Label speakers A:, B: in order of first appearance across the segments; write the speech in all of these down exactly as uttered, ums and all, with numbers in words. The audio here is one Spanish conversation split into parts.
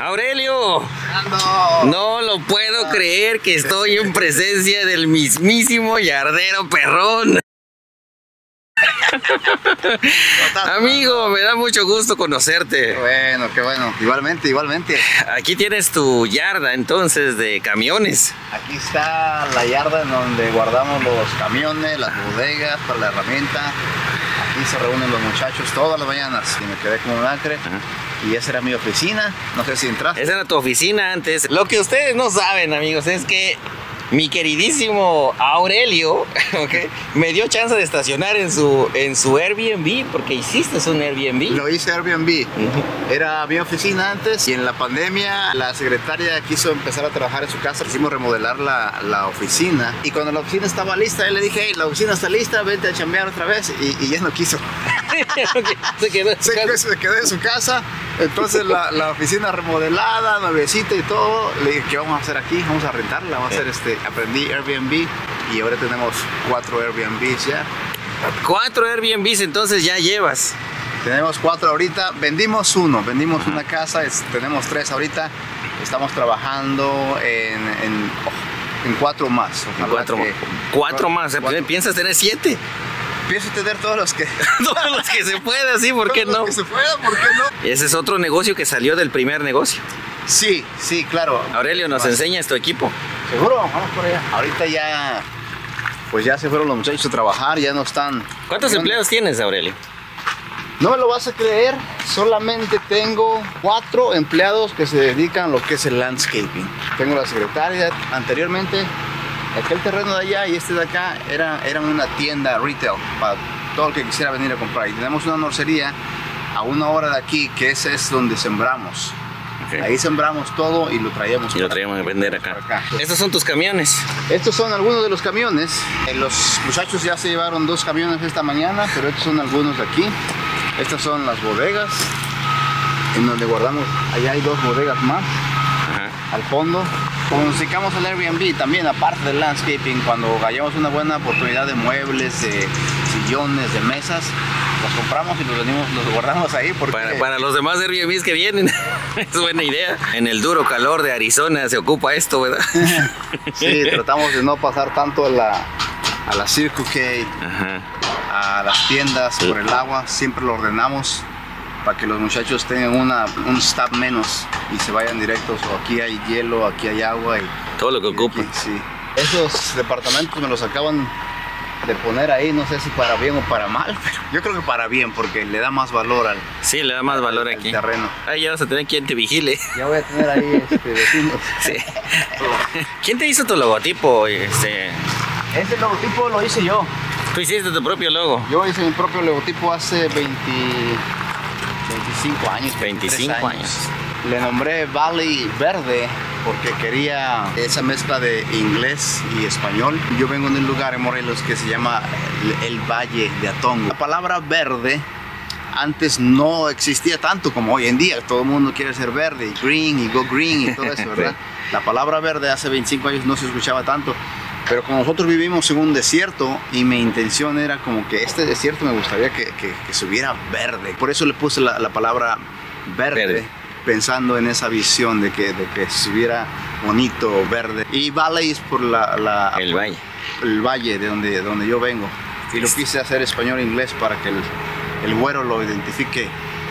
A: Aurelio,
B: ¡Ando!
A: no lo puedo creer que estoy en presencia del mismísimo Yardero Perrón. Amigo, me da mucho gusto conocerte.
B: Qué bueno, qué bueno. Igualmente, igualmente.
A: Aquí tienes tu yarda entonces de camiones.
B: Aquí está la yarda en donde guardamos los camiones, las bodegas para la herramienta. Aquí se reúnen los muchachos todas las mañanas. Y me quedé como un acre. Uh-huh. Y esa era mi oficina. No sé si entraste.
A: Esa era tu oficina antes. Lo que ustedes no saben, amigos, es que mi queridísimo Aurelio, okay, me dio chance de estacionar en su, en su Airbnb, porque hiciste un Airbnb.
B: Lo hice Airbnb. Uh-huh. Era mi oficina antes y en la pandemia la secretaria quiso empezar a trabajar en su casa. Quisimos remodelar la, la oficina y cuando la oficina estaba lista, le dije, hey, la oficina está lista, vente a chambear otra vez y, y ya no quiso.
A: Okay. Se quedó en su
B: se,
A: casa.
B: se quedó en su casa. Entonces la, la oficina remodelada, nuevecita y todo. Le dije, ¿qué vamos a hacer aquí? Vamos a rentarla, vamos a hacer este. Aprendí Airbnb y ahora tenemos cuatro Airbnbs ya.
A: Cuatro Airbnbs entonces ya llevas.
B: Tenemos cuatro ahorita. Vendimos uno, vendimos una casa. Es, tenemos tres ahorita. Estamos trabajando en, en, en cuatro más.
A: En cuatro, que, cuatro más. Cuatro. ¿Piensas tener siete?
B: Pienso tener todos los que...
A: todos los que se pueda, sí, ¿por qué no?
B: Todos los que se pueda, ¿por qué no?
A: Ese es otro negocio que salió del primer negocio.
B: Sí, sí, claro.
A: Aurelio, ¿nos enseñas tu equipo?
B: Seguro, vamos por allá. Ahorita ya, pues ya se fueron los muchachos a trabajar, ya no están.
A: ¿Cuántos empleados tienes, Aurelio?
B: No me lo vas a creer, solamente tengo cuatro empleados que se dedican a lo que es el landscaping. Tengo la secretaria, anteriormente, aquel terreno de allá y este de acá era, era una tienda retail para todo el que quisiera venir a comprar. Y tenemos una nursería a una hora de aquí, que ese es donde sembramos. Okay. Ahí sembramos todo y lo traíamos.
A: Y lo traíamos a vender acá. acá. ¿Estos son tus camiones?
B: Estos son algunos de los camiones. Los muchachos ya se llevaron dos camiones esta mañana, pero estos son algunos de aquí. Estas son las bodegas, en donde guardamos. Allá hay dos bodegas más. Ajá. Al fondo. Como nos dedicamos al Airbnb también, aparte del landscaping, cuando hallamos una buena oportunidad de muebles, de sillones, de mesas, los compramos y los venimos, los guardamos ahí porque...
A: Para, para los demás Airbnbs que vienen, es buena idea. En el duro calor de Arizona se ocupa esto, ¿verdad?
B: Sí, tratamos de no pasar tanto a la, a la Circle K, ajá, a las tiendas por el agua, siempre lo ordenamos para que los muchachos tengan una, un stop menos y se vayan directos. O aquí hay hielo, aquí hay agua y
A: todo lo que ocupan.
B: Sí. Esos departamentos me los acaban de poner ahí, no sé si para bien o para mal, pero yo creo que para bien porque le da más valor al,
A: sí, le da más valor
B: al,
A: aquí.
B: Al terreno.
A: Ahí ya vas a tener quien te vigile.
B: Ya voy a tener ahí este, vecinos.
A: Sí. ¿Quién te hizo tu logotipo? Este...
B: Ese logotipo lo hice yo.
A: ¿Tú hiciste tu propio logo?
B: Yo hice mi propio logotipo hace veinte, veinticinco años.
A: veinticinco años.
B: Le nombré Valley Verde porque quería esa mezcla de inglés y español. Yo vengo de un lugar en Morelos que se llama el, el Valle de Atongo. La palabra verde antes no existía tanto como hoy en día. Todo el mundo quiere ser verde, y green y go green y todo eso, ¿verdad? La palabra verde hace veinticinco años no se escuchaba tanto. Pero como nosotros vivimos en un desierto y mi intención era como que este desierto me gustaría que, que, que se viera verde. Por eso le puse la, la palabra verde, verde, pensando en esa visión de que, de que se viera bonito, verde. Y Valley es por la, la,
A: el
B: por,
A: valle.
B: El valle de donde, de donde yo vengo. Y lo quise hacer español e inglés para que el, el güero lo identifique.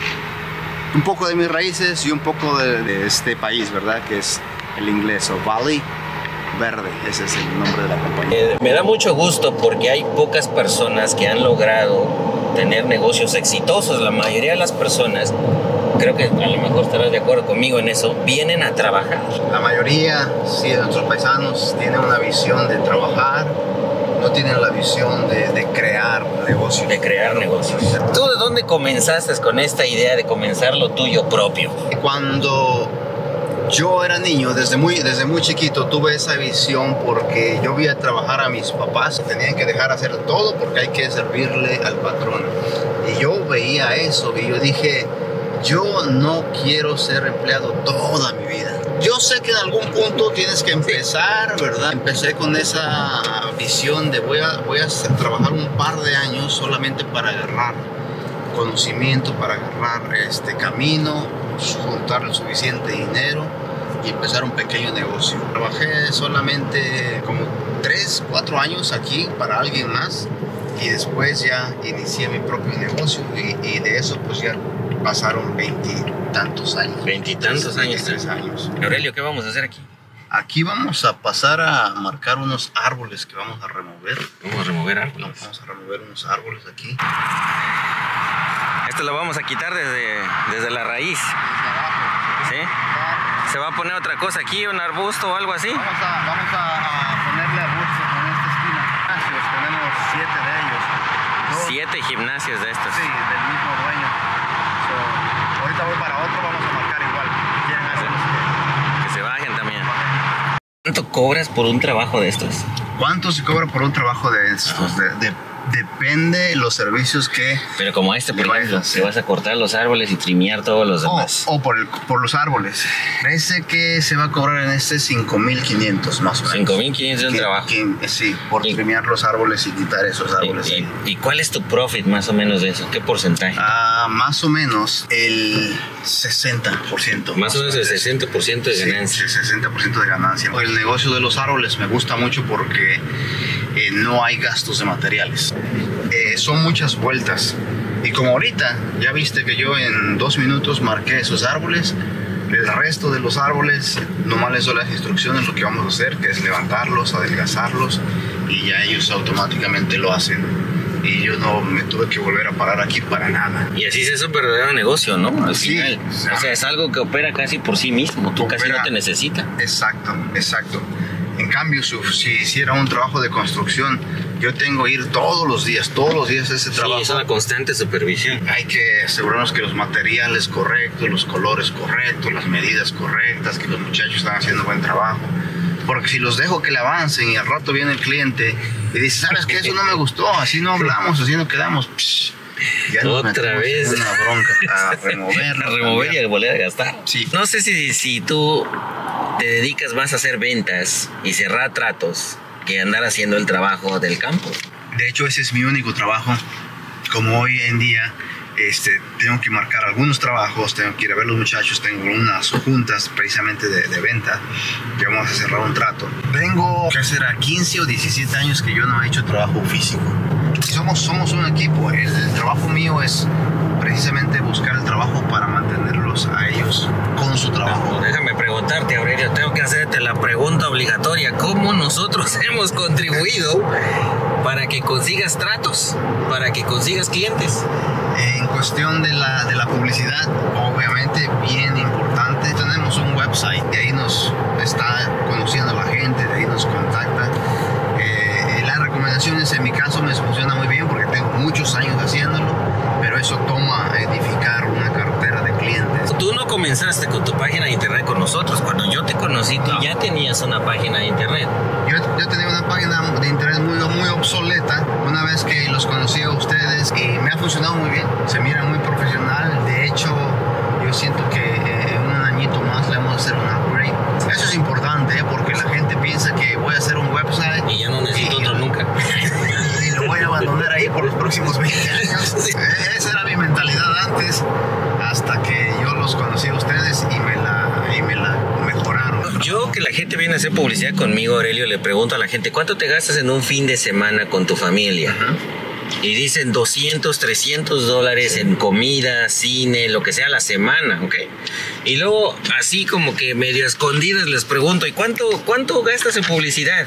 B: Un poco de mis raíces y un poco de, de este país, ¿verdad? Que es el inglés, o Valley Verde, ese es el nombre de la compañía.
A: Eh, me da mucho gusto porque hay pocas personas que han logrado tener negocios exitosos. La mayoría de las personas, creo que a lo mejor estarás de acuerdo conmigo en eso, vienen a trabajar.
B: La mayoría, sí, de nuestros paisanos tienen una visión de trabajar, no tienen la visión de, de crear negocios.
A: De crear negocios. ¿Tú de dónde comenzaste con esta idea de comenzar lo tuyo propio?
B: Cuando yo era niño, desde muy, desde muy chiquito, tuve esa visión porque yo vi a trabajar a mis papás. Tenían que dejar hacer todo porque hay que servirle al patrón. Y yo veía eso y yo dije, yo no quiero ser empleado toda mi vida. Yo sé que en algún punto tienes que empezar, ¿verdad? Empecé con esa visión de voy a, voy a trabajar un par de años solamente para agarrar conocimiento, para agarrar este camino. juntar el suficiente dinero y empezar un pequeño negocio. Trabajé solamente como tres, cuatro años aquí para alguien más y después ya inicié mi propio negocio y, y de eso pues ya pasaron veintitantos años.
A: Veintitantos años.
B: Tres años.
A: Aurelio, ¿qué vamos a hacer aquí?
B: Aquí vamos a pasar a marcar unos árboles que vamos a remover.
A: Vamos a remover árboles.
B: Vamos a remover unos árboles aquí.
A: Esto lo vamos a quitar desde, desde la raíz.
B: Desde abajo.
A: ¿Sí? ¿Se va a poner otra cosa aquí, un arbusto o algo así?
B: Vamos a, vamos a, a ponerle arbustos en esta esquina. Gimnasios, tenemos siete de ellos. Dos,
A: Siete gimnasios de estos.
B: sí, del mismo dueño. So, ahorita voy para otro, vamos a marcar igual. ¿Quieren árboles?
A: Que se bajen también. ¿Cuánto cobras por un trabajo de estos?
B: ¿Cuánto se cobra por un trabajo de estos? De, de, depende de los servicios que...
A: Pero como este, por
B: Le vayas
A: ejemplo,
B: a hacer.
A: que vas a cortar los árboles y trimear todos los
B: O,
A: demás.
B: o por, el- por los árboles. Parece que se va a cobrar en este cinco mil quinientos más o menos.
A: cinco mil quinientos de un
B: Que-
A: trabajo.
B: que- sí, por
A: Y-
B: trimear los árboles y quitar esos árboles
A: ¿Y,
B: ahí.
A: y, y cuál es tu profit más o menos de eso? ¿Qué porcentaje?
B: Ah, más o menos el sesenta por ciento.
A: Más o menos el sesenta por ciento de
B: Sí,
A: ganancia.
B: sí, sesenta por ciento de ganancia. El negocio de los árboles me gusta mucho porque eh, no hay gastos de materiales. Eh, son muchas vueltas. Y como ahorita, ya viste que yo en dos minutos marqué esos árboles, el resto de los árboles, nomás les doy las instrucciones, lo que vamos a hacer, que es levantarlos, adelgazarlos, y ya ellos automáticamente lo hacen. Y yo no me tuve que volver a parar aquí para nada.
A: Y así es un verdadero negocio, ¿no? Al
B: Sí,
A: final.
B: o sea,
A: O sea, es algo que opera casi por sí mismo. Tú casi
B: opera-
A: no te necesita.
B: Exacto, exacto. En cambio, su- si hiciera un trabajo de construcción, yo tengo que ir todos los días, todos los días a ese
A: Sí,
B: trabajo.
A: es una constante supervisión.
B: Hay que asegurarnos que los materiales correctos, los colores correctos, las medidas correctas, que los muchachos están haciendo buen trabajo. Porque si los dejo que le avancen y al rato viene el cliente y dice, ¿sabes qué? Eso no me gustó, así no hablamos, así no quedamos. Psh, ya nos
A: Otra
B: metemos
A: vez.
B: en una bronca a removerlo.
A: A remover y a volver a gastar.
B: Sí.
A: No sé si, si tú te dedicas más a hacer ventas y cerrar tratos que andar haciendo el trabajo del campo.
B: De hecho, ese es mi único trabajo. Como hoy en día este, tengo que marcar algunos trabajos, tengo que ir a ver a los muchachos, tengo unas juntas precisamente de, de venta, que vamos a cerrar un trato. Tengo que será quince o diecisiete años que yo no he hecho trabajo físico. Y somos, somos un equipo. El, el trabajo mío es precisamente buscar el trabajo para mantenerlos a ellos con su trabajo.
A: Déjame preguntarte, Aurelio, tengo que hacerte la pregunta obligatoria. ¿Cómo nosotros hemos contribuido para que consigas tratos, para que consigas clientes?
B: En cuestión de la, de la publicidad, obviamente bien importante. Tenemos un website, de ahí nos está conociendo la gente, de ahí nos contacta. Eh, las recomendaciones en mi caso me funciona muy bien porque tengo muchos años haciéndolo, pero eso toma edificar una cartera de clientes.
A: Tú no comenzaste con tu página de internet con nosotros. Cuando yo te conocí, tú ya tenías una página de internet.
B: Yo, yo tenía una página de internet muy, muy obsoleta una vez que los conocí a ustedes y me ha funcionado muy bien. Se mira muy profesional. De hecho, yo siento que eh, en un añito más le vamos a hacer un upgrade. Eso es importante ¿eh? Porque la gente piensa que voy a hacer un website
A: Y ya no necesito
B: y-
A: otro nunca.
B: y lo voy a abandonar ahí por los próximos veinte años.
A: Sí.
B: Eh, Esa era mi mentalidad antes, hasta que yo los conocí a ustedes y me la, y me la mejoraron.
A: Yo, que la gente viene a hacer publicidad conmigo, Aurelio, le pregunto a la gente, ¿cuánto te gastas en un fin de semana con tu familia? Y dicen doscientos, trescientos dólares en comida, cine, lo que sea a la semana, ¿ok? Y luego, así como que medio escondidas les pregunto, ¿y cuánto, cuánto gastas en publicidad?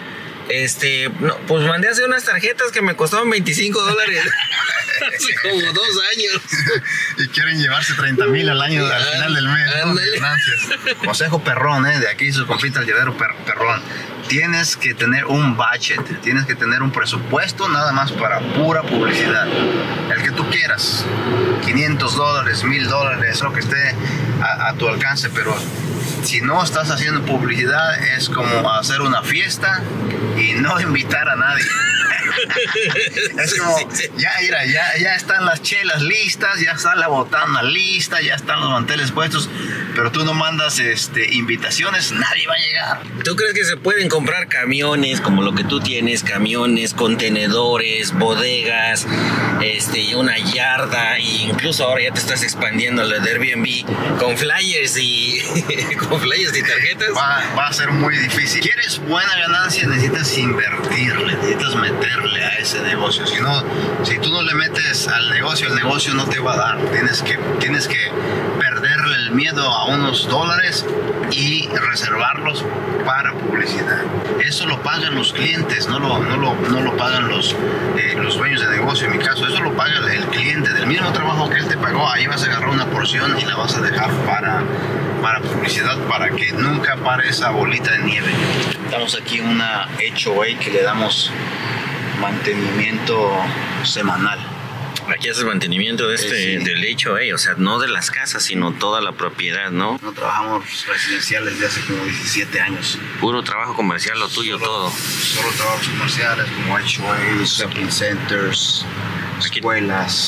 A: Este, no, pues mandé a hacer unas tarjetas que me costaban veinticinco dólares hace como dos años.
B: Y quieren llevarse treinta mil al año al final del mes, ¿no?
A: Ándale.
B: Ganancias. Consejo perrón, ¿eh? De aquí su compita el llavero per- perrón. Tienes que tener un budget, tienes que tener un presupuesto nada más para pura publicidad. El que tú quieras, quinientos dólares, mil dólares, lo que esté a, a tu alcance, pero si no estás haciendo publicidad es como hacer una fiesta y no invitar a nadie. Es como,
A: Sí, sí.
B: ya, mira, ya, ya están las chelas listas, ya está la botana lista, ya están los manteles puestos, pero tú no mandas este, invitaciones, nadie va a llegar.
A: ¿Tú crees que se pueden comprar camiones como lo que tú tienes? Camiones, contenedores, bodegas, este, una yarda, e incluso ahora ya te estás expandiendo lo de Airbnb con flyers y con flyers y tarjetas.
B: Va, va a ser muy difícil. ¿Quieres buena ganancia? Necesitas invertirle, necesitas meterle a ese negocio. Si no, si tú no le metes al negocio, el negocio no te va a dar. Tienes que, tienes que perderle el miedo a unos dólares y reservarlos para publicidad. Eso lo pagan los clientes, no lo, no lo, no lo pagan los, eh, los dueños de negocio. En mi caso, eso lo paga el cliente. Del mismo trabajo que él te pagó, ahí vas a agarrar una porción y la vas a dejar para, para publicidad, para que nunca pare esa bolita de nieve. Estamos aquí en una H O A que le damos mantenimiento semanal.
A: Aquí haces mantenimiento de este,
B: Sí.
A: del hecho, eh, o sea, no de las casas, sino toda la propiedad, ¿no?
B: No trabajamos residenciales desde hace como diecisiete años.
A: Puro trabajo comercial, lo tuyo,
B: Solo-
A: todo.
B: Solo trabajos comerciales como H O A, shopping centers,
A: Aquí-
B: escuelas.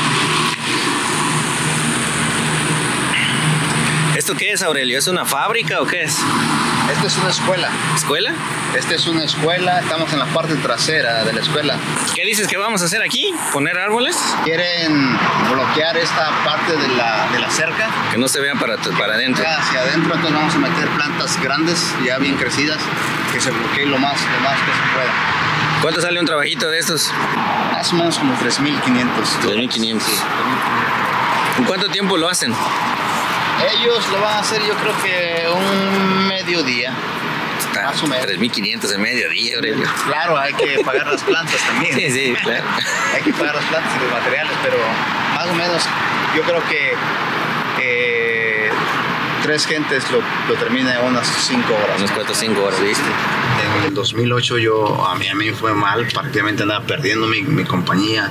A: ¿Esto qué es, Aurelio? ¿Es una fábrica o qué es?
B: Esta es una escuela.
A: ¿Escuela?
B: Esta es una escuela. Estamos en la parte trasera de la escuela.
A: ¿Qué dices que vamos a hacer aquí? ¿Poner árboles?
B: Quieren bloquear esta parte de la, de la cerca.
A: Que no se vean para, para adentro.
B: Ya hacia adentro, entonces vamos a meter plantas grandes, ya bien crecidas, que se bloqueen lo más, lo más que se pueda.
A: ¿Cuánto sale un trabajito de estos?
B: Más o menos como tres mil quinientos.
A: tres mil quinientos. ¿En cuánto tiempo lo hacen?
B: Ellos lo van a hacer yo creo que un mediodía. Más o menos.
A: tres mil quinientos en mediodía, Aurelio.
B: Claro, hay que pagar las plantas también.
A: Sí, sí, claro.
B: Hay que pagar las plantas y los materiales, pero más o menos yo creo que eh, tres gentes lo, lo terminan en unas cinco horas.
A: Unos cuatro o cinco horas, ¿viste?
B: En el dos mil ocho yo, a mí, a mí fue mal, prácticamente andaba perdiendo mi, mi compañía.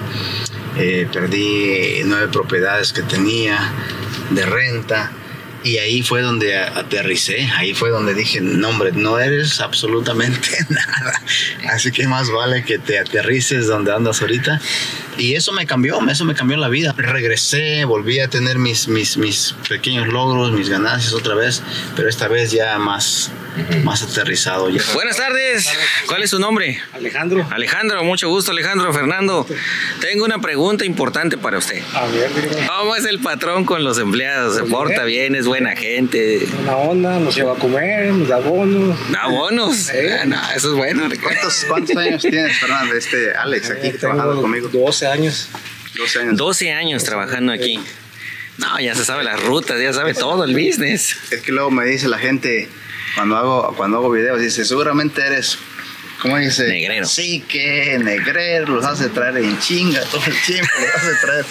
B: Eh, perdí nueve propiedades que tenía de renta. Y ahí fue donde aterricé, ahí fue donde dije, no hombre, no eres absolutamente nada. Así que más vale que te aterrices donde andas ahorita. Y eso me cambió, eso me cambió la vida. Regresé, volví a tener mis, mis, mis pequeños logros, mis ganancias otra vez, pero esta vez ya más, más aterrizado. Ya.
A: Buenas tardes. ¿Cuál es su nombre?
C: Alejandro.
A: Alejandro, mucho gusto, Alejandro. Fernando, tengo una pregunta importante para usted.
C: A ver, dígame.
A: ¿Cómo es el patrón con los empleados? ¿Se
C: Pues
A: porta
C: bien.
A: bien? ¿Es buena gente?
C: Una onda, nos lleva a comer, nos da bonos.
A: ¿Da bonos?
C: Sí.
A: Ah, no, eso es bueno.
B: ¿Cuántos, ¿Cuántos años tienes, Fernando? Este, Alex, aquí
C: Eh,
B: trabajando
C: tengo
B: conmigo.
C: doce años.
B: doce años.
A: doce años trabajando aquí. No, ya se sabe las rutas, ya sabe todo el business.
B: Es que luego me dice la gente, cuando hago, cuando hago videos, dice, seguramente eres, ¿cómo dice?
A: Negrero.
B: Sí, que negrero, los hace traer en chinga todo el tiempo, los hace traer.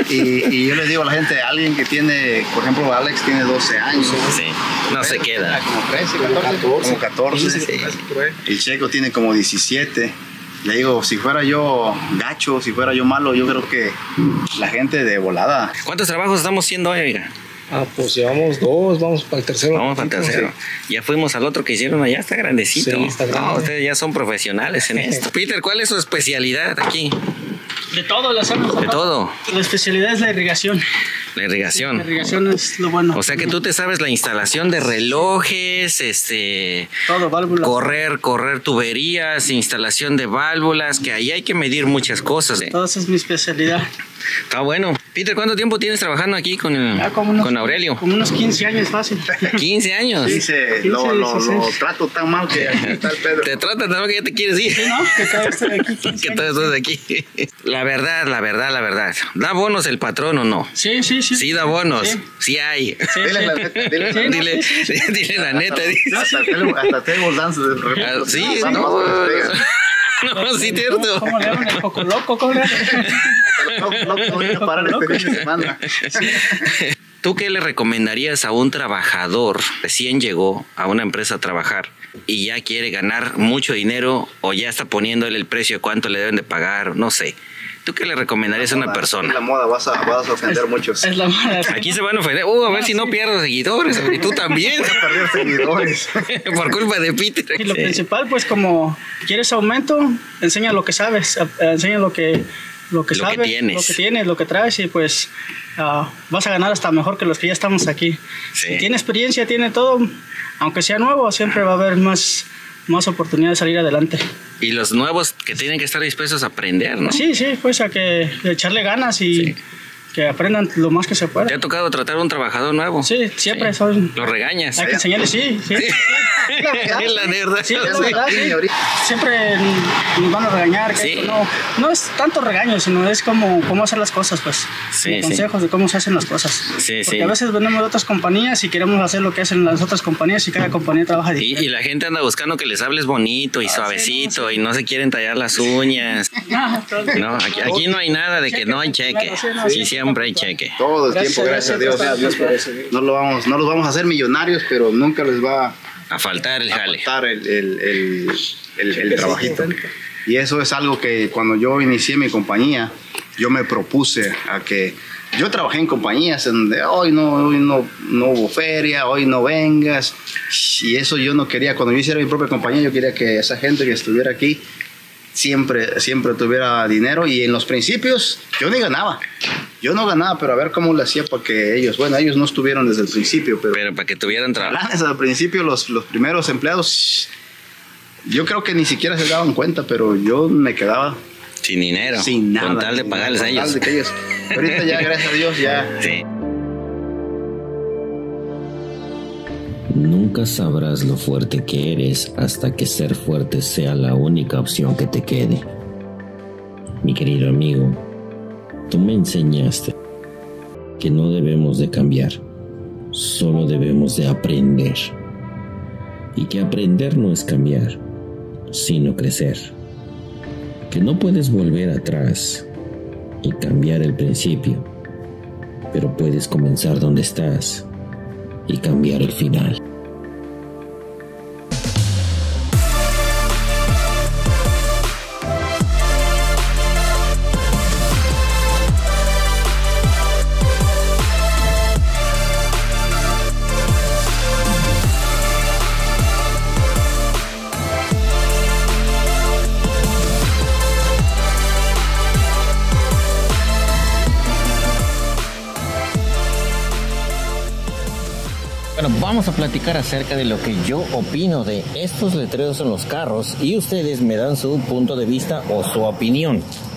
B: Y, y yo les digo a la gente, alguien que tiene, por ejemplo, Alex tiene doce años.
A: Sí, no se
B: Ah,
A: queda.
B: como trece, catorce. Como catorce.
A: Sí.
B: El Checo tiene como diecisiete. Le digo, si fuera yo gacho, si fuera yo malo, yo creo que la gente de volada.
A: ¿Cuántos trabajos estamos haciendo hoy, oiga?
C: Ah, pues llevamos dos, vamos para el tercero.
A: Vamos para el tercero. Ya fuimos al otro que hicieron allá, está grandecito.
C: Sí, está grande.
A: No, ustedes ya son profesionales en esto. Peter, ¿cuál es su especialidad aquí?
D: De todo lo hacemos.
A: De todo.
D: La especialidad es la irrigación.
A: La
D: La
A: irrigación.
D: irrigación es lo bueno.
A: O sea que tú te sabes la instalación de relojes, este,
D: Todo, válvulas.
A: correr, correr tuberías, instalación de válvulas, que ahí hay que medir muchas cosas. ¿eh?
D: Todo eso es mi especialidad.
A: Está bueno. Peter, ¿cuánto tiempo tienes trabajando aquí con, el,
D: Ya como unos,
A: con Aurelio?
D: Como unos quince años fácil.
A: quince años.
B: Dice, lo, lo, lo trato tan mal que aquí está el Pedro.
A: Te trata tan mal que ya te quieres ir.
D: Sí, ¿no? Que cada vez estoy aquí. quince
A: Que
D: años.
A: todo estás aquí. La verdad, la verdad, la verdad. ¿Da bonos el patrón o no?
D: Sí, sí, sí.
A: Sí da bonos.
D: Sí.
A: Sí hay.
D: Sí,
B: Dile
D: sí.
B: la neta, dile la
D: Sí,
B: neta.
D: no,
A: Dile,
D: sí, sí, sí.
A: dile la neta. dice.
B: Hasta table, hasta table dance de repente.
A: Ah, sí,
B: Vamos,
A: no.
B: vamos, pega.
A: No, sí,
D: ¿Cómo,
A: cierto.
D: cómo le llaman el coco loco? ¿Cómo le llaman?
B: No, no, no voy a parar este fin de semana.
A: ¿Tú qué le recomendarías a un trabajador recién llegó a una empresa a trabajar y ya quiere ganar mucho dinero o ya está poniéndole el precio de cuánto le deben de pagar? No sé. ¿Tú ¿Tú qué le recomendarías a una
B: Es
A: persona?
B: la moda, vas a, vas a ofender muchos.
D: Es la moda.
A: Aquí se van a ofender. Uh, a ver si no pierdo seguidores. Y tú también.
B: Voy a perder seguidores.
A: Por culpa de Peter.
D: Y lo
A: Sí.
D: principal, pues como quieres aumento, enseña lo que sabes, a- enseña lo que lo que
A: Lo que
D: sabes,
A: tienes.
D: lo que tienes, lo que traes y pues ah, vas a ganar hasta mejor que los que ya estamos aquí.
A: Sí.
D: Si tiene experiencia, tiene todo, aunque sea nuevo, siempre va a haber más más oportunidad de salir adelante.
A: Y los nuevos que tienen que estar dispuestos a aprender, ¿no?
D: Sí, sí, pues a que echarle ganas y
A: Sí.
D: que aprendan lo más que se pueda.
A: ¿Te ha tocado tratar a un trabajador nuevo?
D: Sí, siempre son.
A: ¿Lo regañas?
D: Hay que enseñarles, sí, sí. sí. La verdad,
A: La verdad.
D: Sí, la
A: Sí.
D: verdad, sí.
B: Sí, ahorita.
D: Siempre nos van a regañar. Que
A: Sí.
D: esto no, no es tanto regaño, sino es como cómo hacer las cosas, pues.
A: Sí,
D: Como
A: sí.
D: consejos de cómo se hacen las cosas.
A: Sí,
D: Porque
A: sí.
D: a veces venimos de otras compañías y queremos hacer lo que hacen las otras compañías y cada compañía trabaja
A: Y,
D: diferente.
A: y la gente anda buscando que les hables bonito y suavecito
D: no,
A: y no se quieren tallar las uñas.
D: No, todo-
A: No, aquí, aquí no hay nada de que no hay cheque.
D: Claro, sí, no,
A: Sí,
D: sí,
A: siempre hay cheque.
B: Todo el
D: Gracias
B: tiempo,
D: a
B: gracias a
D: Dios,
B: Dios.
D: gracias a Dios por eso.
B: No, lo vamos, no los vamos a hacer millonarios, pero nunca les va
A: A faltar el
B: a
A: jale.
B: faltar el, el, el, el, el trabajito. Y eso es algo que cuando yo inicié mi compañía, yo me propuse a que yo trabajé en compañías en donde hoy no, hoy no, no hubo feria, hoy no vengas. Y eso yo no quería. Cuando yo hiciera mi propia compañía, yo quería que esa gente que estuviera aquí siempre, siempre tuviera dinero. Y en los principios yo ni ganaba. Yo no ganaba, pero a ver cómo lo hacía para que ellos, bueno, ellos no estuvieron desde el principio, pero
A: Pero para que tuvieran trabajo.
B: planes al principio, los, los primeros empleados, yo creo que ni siquiera se daban cuenta, pero yo me quedaba
A: Sin dinero.
B: sin nada.
A: Con tal de
B: sin
A: pagarles a
B: nada, con
A: ellos.
B: tal de que ellos. Ahorita ya, gracias a Dios, ya.
A: Sí.
E: Nunca sabrás lo fuerte que eres hasta que ser fuerte sea la única opción que te quede. Mi querido amigo, tú me enseñaste que no debemos de cambiar, solo debemos de aprender. Y que aprender no es cambiar, sino crecer. Que no puedes volver atrás y cambiar el principio, pero puedes comenzar donde estás y cambiar el final. Bueno, vamos a platicar acerca de lo que yo opino de estos letreros en los carros y ustedes me dan su punto de vista o su opinión.